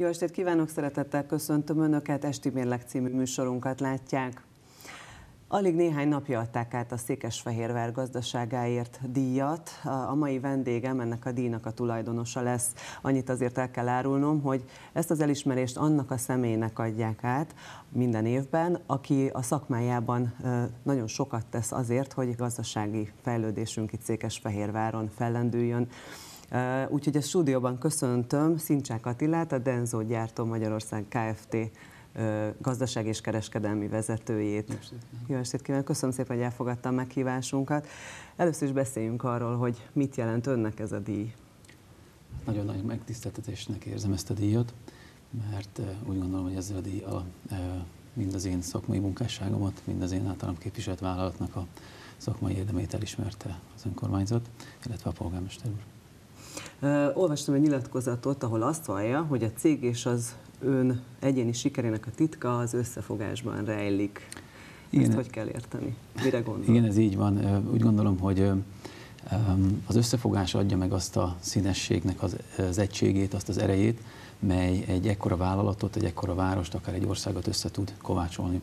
Jó estét kívánok, szeretettel köszöntöm Önöket, Esti Mérleg című műsorunkat látják. Alig néhány napja adták át a Székesfehérvár gazdaságáért díjat. A mai vendégem ennek a díjnak a tulajdonosa lesz. Annyit azért el kell árulnom, hogy ezt az elismerést annak a személynek adják át minden évben, aki a szakmájában nagyon sokat tesz azért, hogy gazdasági fejlődésünk itt Székesfehérváron fellendüljön. Úgyhogy a stúdióban köszöntöm Szincsák Attilát, a Denso Gyártó Magyarország Kft. Gazdaság és kereskedelmi vezetőjét. Jó estét kívánok! Köszönöm szépen, hogy elfogadta a meghívásunkat. Először is beszéljünk arról, hogy mit jelent önnek ez a díj. Nagyon nagy megtiszteltetésnek érzem ezt a díjat, mert úgy gondolom, hogy ezzel a díjjal mind az én szakmai munkásságomat, mind az én általam képviselt vállalatnak a szakmai érdemét elismerte az önkormányzat, illetve a polgármester úr. Olvastam egy nyilatkozatot, ahol azt vallja, hogy a cég és az ön egyéni sikerének a titka az összefogásban rejlik. Igen. Ezt hogy kell érteni? Mire gondol? Igen, ez így van. Úgy gondolom, hogy az összefogás adja meg azt a színességnek az egységét, azt az erejét, mely egy ekkora vállalatot, egy ekkora várost, akár egy országot össze tud kovácsolni.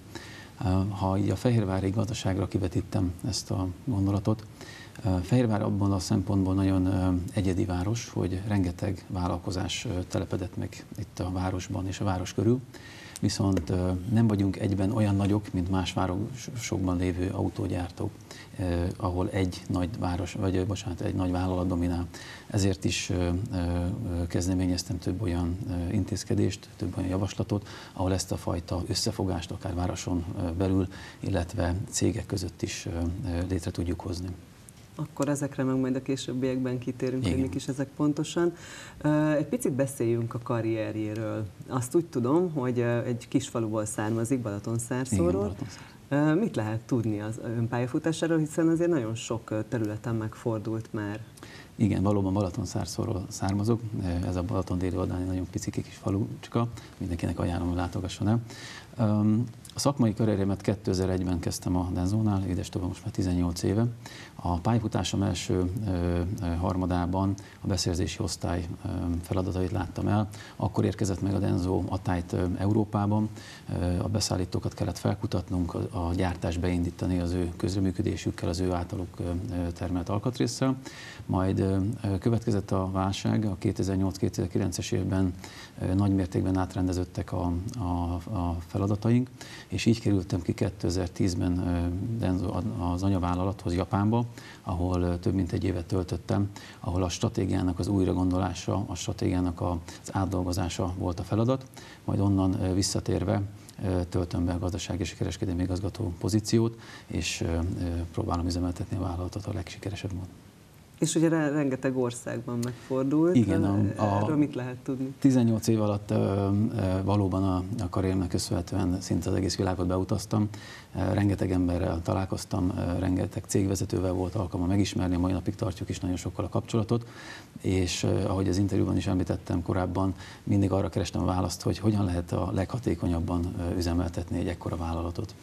Ha így a fehérvári gazdaságra kivetítem ezt a gondolatot, Fehérvár abban a szempontból nagyon egyedi város, hogy rengeteg vállalkozás telepedett meg itt a városban és a város körül, viszont nem vagyunk egyben olyan nagyok, mint más városokban lévő autógyártók, ahol egy nagy város, egy nagy vállalat dominál. Ezért is kezdeményeztem több olyan intézkedést, több olyan javaslatot, ahol ezt a fajta összefogást akár városon belül, illetve cégek között is létre tudjuk hozni. Akkor ezekre meg majd a későbbiekben kitérünk, hogy mik is ezek pontosan. Egy picit beszéljünk a karrierjéről. Azt úgy tudom, hogy egy kis faluból származik, Balatonszárszóról. Mit lehet tudni az ön pályafutásáról, hiszen azért nagyon sok területen megfordult már. Igen, valóban Balatonszárszóról származok. Ez a Balaton déli oldalán nagyon picike kis falucska, mindenkinek ajánlom, hogy látogasson el. A szakmai karrieremet 2001-ben kezdtem a Densónál, édestova most már 18 éve. A pályafutásom első harmadában a beszerzési osztály feladatait láttam el. Akkor érkezett meg a Denso a tájt Európában. A beszállítókat kellett felkutatnunk, a gyártást beindítani az ő közreműködésükkel, az ő általuk termelt alkatrésszel. Majd következett a válság, a 2008-2009-es évben nagy mértékben átrendeződtek a feladataink, és így kerültem ki 2010-ben az anyavállalathoz, Japánba, ahol több mint egy évet töltöttem, ahol a stratégiának az újragondolása, a stratégiának az átdolgozása volt a feladat, majd onnan visszatérve töltöm be a gazdasági és kereskedelmi igazgató pozíciót, és próbálom üzemeltetni a vállalatot a legsikeresebb módon. És ugye rengeteg országban megfordult. Igen, erről mit lehet tudni? 18 év alatt valóban a karrieremnek köszönhetően szinte az egész világot beutaztam. Rengeteg emberrel találkoztam, rengeteg cégvezetővel volt alkalmam megismerni, a mai napig tartjuk is nagyon sokkal a kapcsolatot, és ahogy az interjúban is említettem korábban, mindig arra kerestem a választ, hogy hogyan lehet a leghatékonyabban üzemeltetni egy ekkora vállalatot.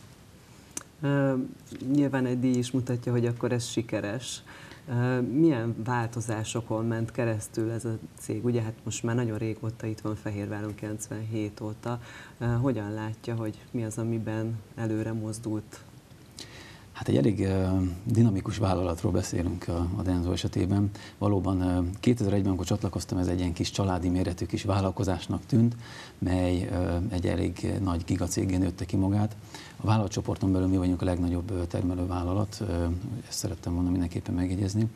Nyilván egy díj is mutatja, hogy akkor ez sikeres. Milyen változásokon ment keresztül ez a cég? Ugye hát most már nagyon régóta itt van Fehérváron, 97 óta. Hogyan látja, hogy mi az, amiben előre mozdult? Hát egy elég dinamikus vállalatról beszélünk a Denso esetében. Valóban 2001-ben, amikor csatlakoztam, ez egy ilyen kis családi méretű kis vállalkozásnak tűnt, mely egy elég nagy gigacéggé nőtte ki magát. A vállalatcsoporton belül mi vagyunk a legnagyobb termelővállalat, ezt szerettem volna mindenképpen megjegyezni.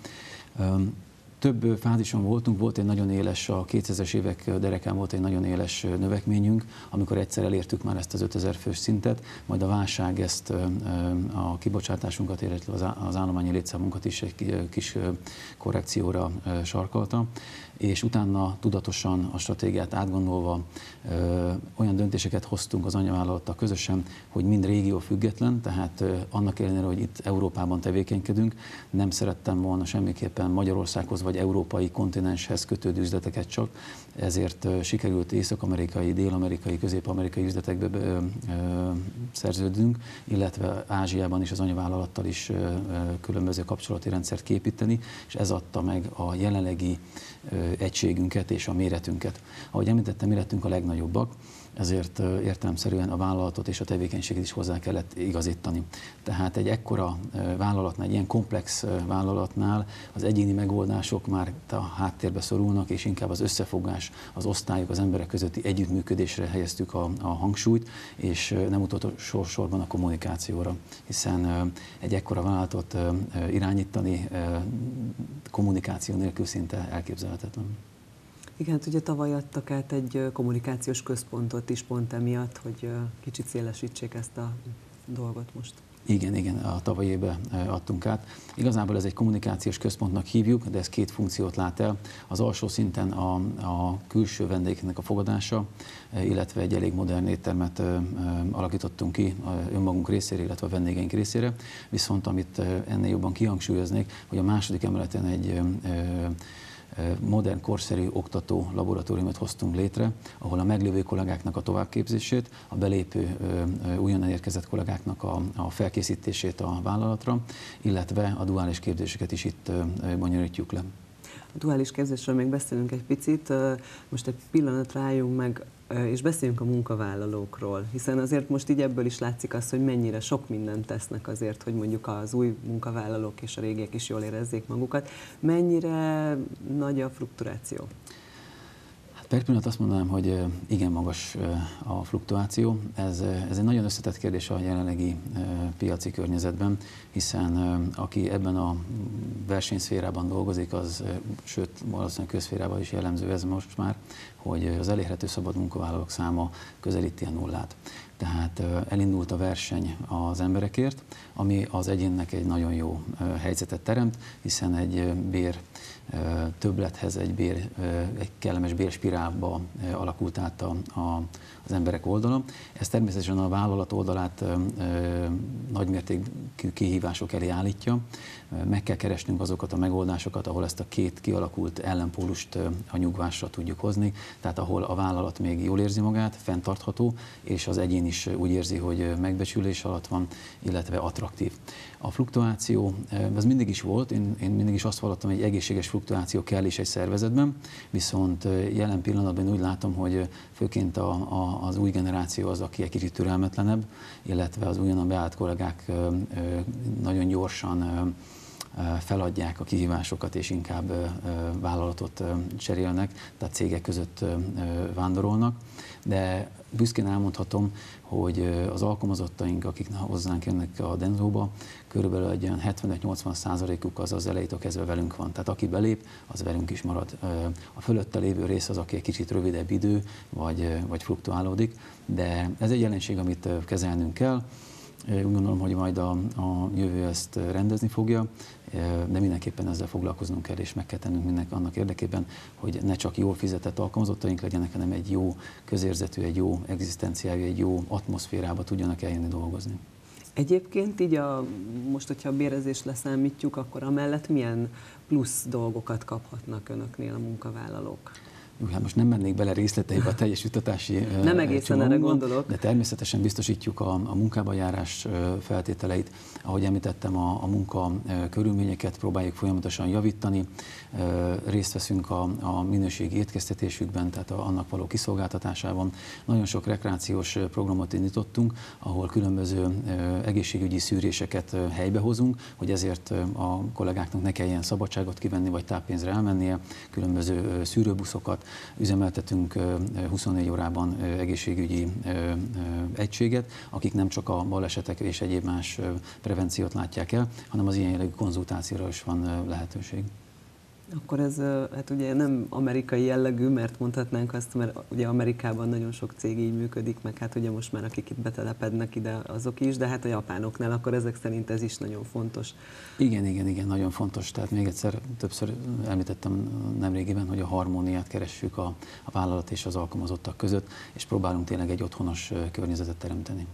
Több fázison voltunk, volt egy nagyon éles, a 2000-es évek derekán volt egy nagyon éles növekményünk, amikor egyszer elértük már ezt az 5000 fős szintet, majd a válság ezt a kibocsátásunkat, illetve az állományi létszámunkat is egy kis korrekcióra sarkalta, és utána tudatosan a stratégiát átgondolva olyan döntéseket hoztunk az anyavállalattal közösen, hogy mind régió független, tehát annak ellenére, hogy itt Európában tevékenykedünk, nem szerettem volna semmiképpen Magyarországhoz vagy európai kontinenshez kötődő üzleteket csak, ezért sikerült észak-amerikai, dél-amerikai, közép-amerikai üzletekbe szerződünk, illetve Ázsiában is az anyavállalattal is különböző kapcsolati rendszert képíteni, és ez adta meg a jelenlegi egységünket és a méretünket. Ahogy említettem, méretünk a legnagyobbak, ezért értelemszerűen a vállalatot és a tevékenységet is hozzá kellett igazítani. Tehát egy ekkora vállalatnál, egy ilyen komplex vállalatnál az egyéni megoldások már a háttérbe szorulnak, és inkább az összefogás, az osztályok, az emberek közötti együttműködésre helyeztük a hangsúlyt, és nem utolsó sorban a kommunikációra, hiszen egy ekkora vállalatot irányítani kommunikáció nélkül szinte elképzelhetetlen. Igen, hát ugye tavaly adtak át egy kommunikációs központot is pont emiatt, hogy kicsit szélesítsék ezt a dolgot most. Igen, a tavalyi évben adtunk át. Igazából ez egy kommunikációs központnak hívjuk, de ez két funkciót lát el. Az alsó szinten a külső vendégeknek a fogadása, illetve egy elég modern éttermet alakítottunk ki önmagunk részére, illetve a vendégeink részére. Viszont amit ennél jobban kihangsúlyoznék, hogy a második emeleten egy modern, korszerű oktató laboratóriumot hoztunk létre, ahol a meglévő kollégáknak a továbbképzését, a belépő újonnan érkezett kollégáknak a felkészítését a vállalatra, illetve a duális képzéseket is itt bonyolítjuk le. A duális képzésről még beszélünk egy picit, most egy pillanatra álljunk meg, és beszéljünk a munkavállalókról, hiszen azért most így ebből is látszik az, hogy mennyire sok mindent tesznek azért, hogy mondjuk az új munkavállalók és a régiek is jól érezzék magukat. Mennyire nagy a fluktuáció? Per pillanat azt mondanám, hogy igen magas a fluktuáció. Ez egy nagyon összetett kérdés a jelenlegi piaci környezetben, hiszen aki ebben a versenyszférában dolgozik, sőt valószínűleg közszférában is jellemző ez most már, hogy az elérhető szabad munkavállalók száma közelíti a nullát. Tehát elindult a verseny az emberekért, ami az egyénnek egy nagyon jó helyzetet teremt, hiszen egy bér többlethez, egy kellemes bérspirálba alakult át az emberek oldala. Ez természetesen a vállalat oldalát nagymértékű kihívások elé állítja. Meg kell keresnünk azokat a megoldásokat, ahol ezt a két kialakult ellenpólust a nyugvásra tudjuk hozni, tehát ahol a vállalat még jól érzi magát, fenntartható, és az egyén is úgy érzi, hogy megbecsülés alatt van, illetve attraktív. A fluktuáció, ez mindig is volt, én mindig is azt vallottam, hogy egy egészséges fluktuáció kell is egy szervezetben, viszont jelen pillanatban úgy látom, hogy főként az új generáció az, aki egy kicsit türelmetlenebb, illetve az újonnan beállt kollégák nagyon gyorsan feladják a kihívásokat, és inkább vállalatot cserélnek, tehát cégek között vándorolnak. De büszkén elmondhatom, hogy az alkalmazottaink, akik hozzánk jönnek a Denzóba, körülbelül egy olyan 75-80%-uk az elejétől kezdve velünk van. Tehát aki belép, az velünk is marad. A fölötte lévő rész az, aki egy kicsit rövidebb idő, vagy fluktuálódik, de ez egy jelenség, amit kezelnünk kell. Úgy gondolom, hogy majd a jövő ezt rendezni fogja, de mindenképpen ezzel foglalkoznunk kell, és meg kell tennünk mindenki annak érdekében, hogy ne csak jól fizetett alkalmazottaink legyenek, hanem egy jó közérzetű, egy jó egzisztenciájú, egy jó atmoszférába tudjanak eljönni dolgozni. Egyébként így most, hogyha a bérezést leszámítjuk, akkor amellett milyen plusz dolgokat kaphatnak önöknél a munkavállalók? Hát most nem mennék bele részleteibe a teljes juttatási nem egészen erre gondolok. De természetesen biztosítjuk a munkába járás feltételeit. Ahogy említettem, a munka körülményeket próbáljuk folyamatosan javítani. Részt veszünk a minőségi étkeztetésükben, tehát annak való kiszolgáltatásában. Nagyon sok rekreációs programot indítottunk, ahol különböző egészségügyi szűréseket helybe hozunk, hogy ezért a kollégáknak ne kelljen szabadságot kivenni, vagy táppénzre elmennie, különböző szűrőbuszokat. Üzemeltetünk 24 órában egészségügyi egységet, akik nem csak a balesetek és egyéb más prevenciót látják el, hanem az ilyen jellegű konzultációra is van lehetőség. Akkor ez hát ugye nem amerikai jellegű, mert mondhatnánk azt, mert ugye Amerikában nagyon sok cég így működik, meg hát ugye most már akik itt betelepednek ide, azok is, de hát a japánoknál akkor ezek szerint ez is nagyon fontos. Igen, nagyon fontos. Tehát még egyszer, többször említettem nemrégiben, hogy a harmóniát keressük a vállalat és az alkalmazottak között, és próbálunk tényleg egy otthonos környezetet teremteni.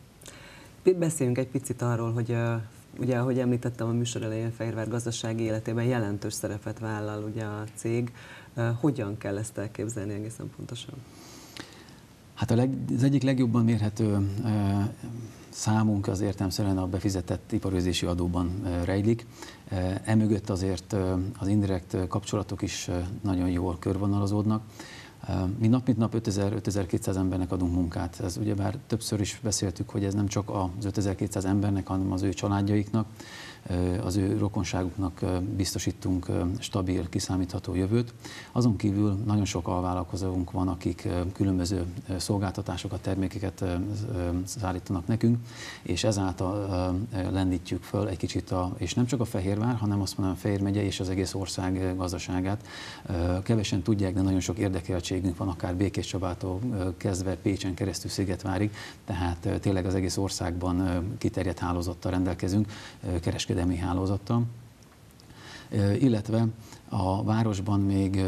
Beszéljünk egy picit arról, hogy ugye, ahogy említettem a műsor elején, Fehérvár gazdasági életében jelentős szerepet vállal ugye a cég. Hogyan kell ezt elképzelni egészen pontosan? Hát az egyik legjobban mérhető számunk az értelemszerűen a befizetett iparőzési adóban rejlik. Emögött azért az indirekt kapcsolatok is nagyon jól körvonalazódnak. Mi nap mint nap 5000-5200 embernek adunk munkát. Ez ugyebár többször is beszéltük, hogy ez nem csak az 5200 embernek, hanem az ő családjaiknak, az ő rokonságuknak biztosítunk stabil, kiszámítható jövőt. Azon kívül nagyon sok alvállalkozónk van, akik különböző szolgáltatásokat, termékeket szállítanak nekünk, és ezáltal lendítjük föl egy kicsit, és nem csak a Fehérvár, hanem azt mondom, a Fejér megye és az egész ország gazdaságát. Kevesen tudják, de nagyon sok érdekeltségünk van, akár Békéscsabától kezdve Pécsen keresztül Szigetvárig, tehát tényleg az egész országban kiterjedt hálózattal rendelkezünk, kereskedelmi hálózattal, illetve a városban még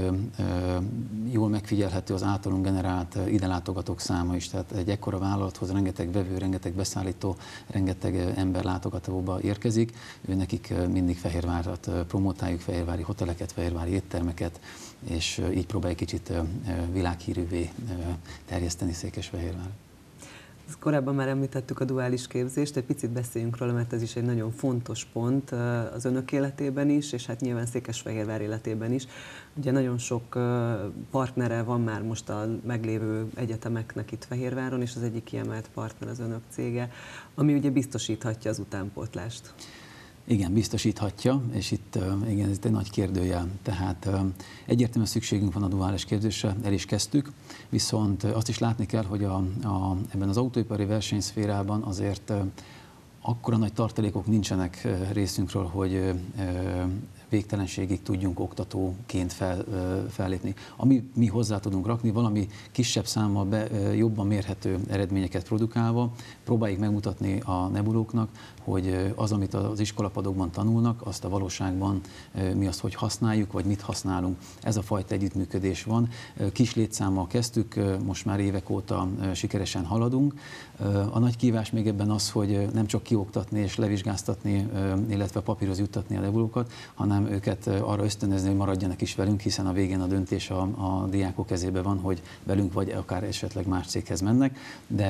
jól megfigyelhető az általunk generált idelátogatók száma is, tehát egy ekkora vállalathoz rengeteg vevő, rengeteg beszállító, rengeteg ember látogatóba érkezik, nekik mindig Fehérvárat promotáljuk, fehérvári hoteleket, fehérvári éttermeket, és így próbáljuk kicsit világhírűvé terjeszteni Székesfehérvárt. Korábban már említettük a duális képzést, egy picit beszéljünk róla, mert ez is egy nagyon fontos pont az önök életében is, és hát nyilván Székesfehérvár életében is. Ugye nagyon sok partnere van már most a meglévő egyetemeknek itt Fehérváron, és az egyik kiemelt partner az önök cége, ami ugye biztosíthatja az utánpótlást. Igen, biztosíthatja, és itt igen, ez egy nagy kérdőjel. Tehát egyértelműen szükségünk van a duális képzésre, el is kezdtük, viszont azt is látni kell, hogy ebben az autóipari versenyszférában azért akkora nagy tartalékok nincsenek részünkről, hogy végtelenségig tudjunk oktatóként fellépni. Ami mi hozzá tudunk rakni, valami kisebb számmal jobban mérhető eredményeket produkálva, próbáljuk megmutatni a nebulóknak, hogy az, amit az iskolapadokban tanulnak, azt a valóságban mi azt, hogy használjuk, vagy mit használunk. Ez a fajta együttműködés van. Kis létszámmal kezdtük, most már évek óta sikeresen haladunk. A nagy kívás még ebben az, hogy nem csak kioktatni és levizsgáztatni, illetve papírhoz juttatni a nebulókat, hanem őket arra ösztönözni, hogy maradjanak is velünk, hiszen a végén a döntés a diákok kezében van, hogy velünk vagy akár esetleg más céghez mennek,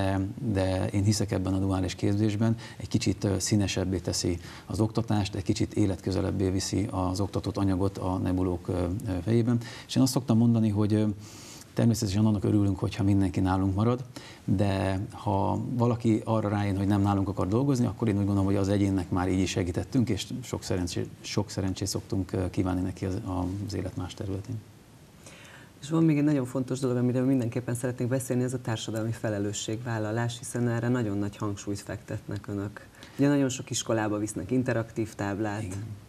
de én hiszek ebben a duális képzésben, egy kicsit színesebbé teszi az oktatást, egy kicsit életközelebbé viszi az oktatott anyagot a nebulók fejében. És én azt szoktam mondani, hogy természetesen annak örülünk, hogyha mindenki nálunk marad, de ha valaki arra rájön, hogy nem nálunk akar dolgozni, akkor én úgy gondolom, hogy az egyénnek már így is segítettünk, és sok szerencsét szoktunk kívánni neki az élet más területén. És van még egy nagyon fontos dolog, amiről mindenképpen szeretnék beszélni, ez a társadalmi felelősségvállalás, hiszen erre nagyon nagy hangsúlyt fektetnek önök. Ugye nagyon sok iskolába visznek interaktív táblát,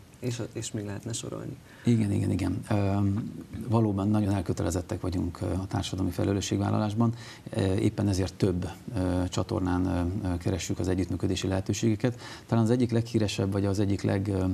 és még lehetne sorolni. Igen. Valóban nagyon elkötelezettek vagyunk a társadalmi felelősségvállalásban, éppen ezért több csatornán keressük az együttműködési lehetőségeket. Talán az egyik leghíresebb, vagy az egyik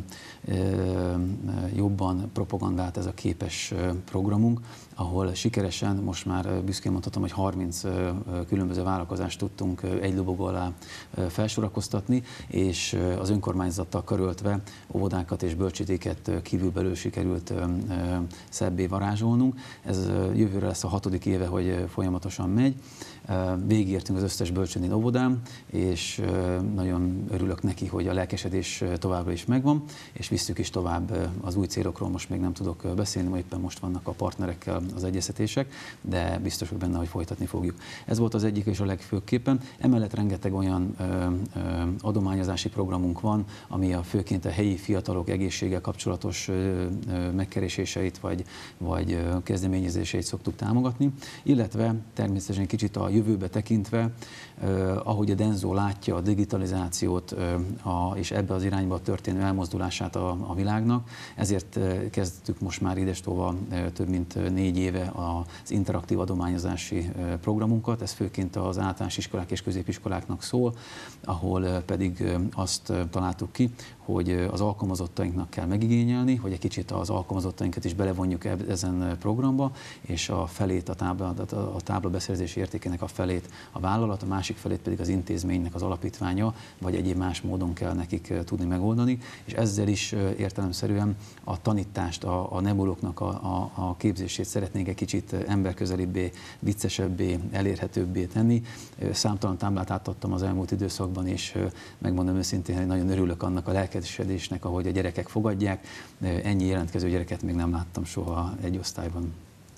legjobban propagandált ez a képes programunk, ahol sikeresen, most már büszkén mondhatom, hogy 30 különböző vállalkozást tudtunk egy lobogó alá felsorakoztatni, és az önkormányzattal karöltve óvodákat és bölcsődéket kívülbelül sikerült szebbé varázsolnunk. Ez jövőre lesz a 6. éve, hogy folyamatosan megy. Végigértünk az összes bölcsődén óvodán, és nagyon örülök neki, hogy a lelkesedés továbbra is megvan, és visszük is tovább az új célokról, most még nem tudok beszélni, mert éppen most vannak a partnerekkel az egyeztetések, de biztos vagyok benne, hogy folytatni fogjuk. Ez volt az egyik és a legfőképpen. Emellett rengeteg olyan adományozási programunk van, ami főként a helyi fiatalok egészséggel kapcsolatos megkereséseit vagy kezdeményezéseit szoktuk támogatni, illetve természetesen kicsit a jövőbe tekintve, ahogy a Denso látja a digitalizációt és ebbe az irányba történő elmozdulását a világnak, ezért kezdtük most már idestova több mint 4 éve az interaktív adományozási programunkat, ez főként az általános iskolák és középiskoláknak szól, ahol pedig azt találtuk ki, hogy az alkalmazottainknak kell megigényelni, hogy egy kicsit az alkalmazottainkat is belevonjuk ezen programba, és a felét a táblabeszerzési értékének a felét a vállalat, a másik felét pedig az intézménynek az alapítványa, vagy egyéb más módon kell nekik tudni megoldani, és ezzel is értelemszerűen a tanítást, a nebuloknak a képzését szeretnénk egy kicsit emberközelibbé, viccesebbé, elérhetőbbé tenni. Számtalan táblát átadtam az elmúlt időszakban, és megmondom őszintén, hogy nagyon örülök annak a lelkesedésnek, ahogy a gyerekek fogadják. Ennyi jelentkező gyereket még nem láttam soha egy osztályban.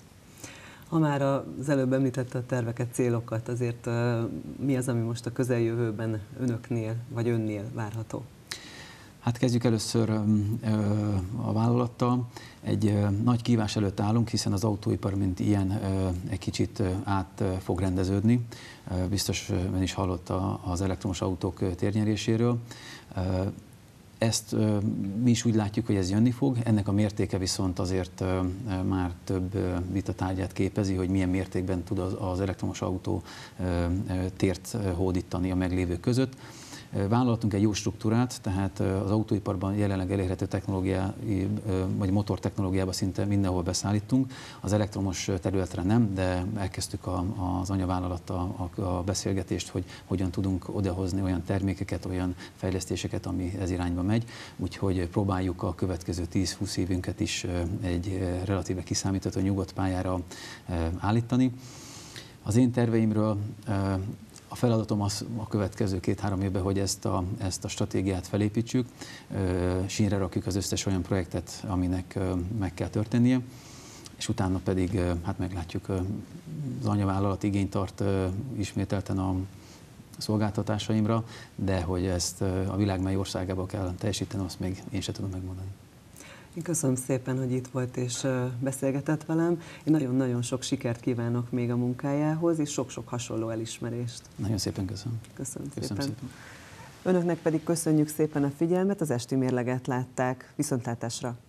Ha már az előbb említette a terveket, célokat, azért mi az, ami most a közeljövőben önöknél vagy önnél várható? Hát kezdjük először a vállalattal. Egy nagy kívás előtt állunk, hiszen az autóipar, mint ilyen, egy kicsit át fog rendeződni. Biztos ön is hallott az elektromos autók térnyeréséről. Ezt mi is úgy látjuk, hogy ez jönni fog, ennek a mértéke viszont azért már több vitatárgyát képezi, hogy milyen mértékben tud az elektromos autó tért hódítani a meglévők között. Vállaltunk egy jó struktúrát, tehát az autóiparban jelenleg elérhető technológiai, vagy motortechnológiában szinte mindenhol beszállítunk. Az elektromos területre nem, de elkezdtük az anyavállalattal a beszélgetést, hogy hogyan tudunk odahozni olyan termékeket, olyan fejlesztéseket, ami ez irányba megy. Úgyhogy próbáljuk a következő 10-20 évünket is egy relatíve kiszámítható nyugodt pályára állítani. Az én terveimről a feladatom az a következő 2-3 évben, hogy ezt a stratégiát felépítsük, sínre rakjuk az összes olyan projektet, aminek meg kell történnie, és utána pedig hát meglátjuk, az anyavállalat igényt tart ismételten a szolgáltatásaimra, de hogy ezt a világ mely országába kell teljesíteni, azt még én sem tudom megmondani. Én köszönöm szépen, hogy itt volt és beszélgetett velem. Én nagyon-nagyon sok sikert kívánok még a munkájához, és sok-sok hasonló elismerést. Nagyon szépen köszönöm. Köszönöm szépen. Önöknek pedig köszönjük szépen a figyelmet, az Esti Mérleget látták. Viszontlátásra!